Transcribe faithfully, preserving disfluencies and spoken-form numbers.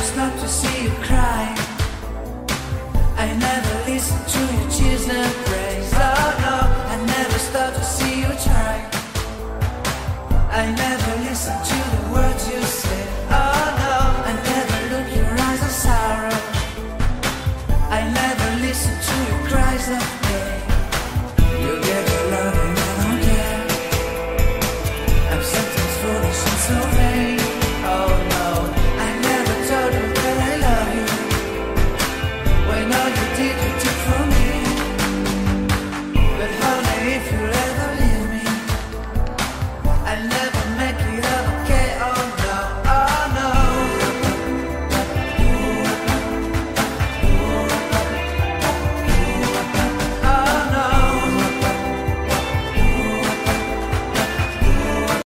just not to see you cry. I never listen to your tears, never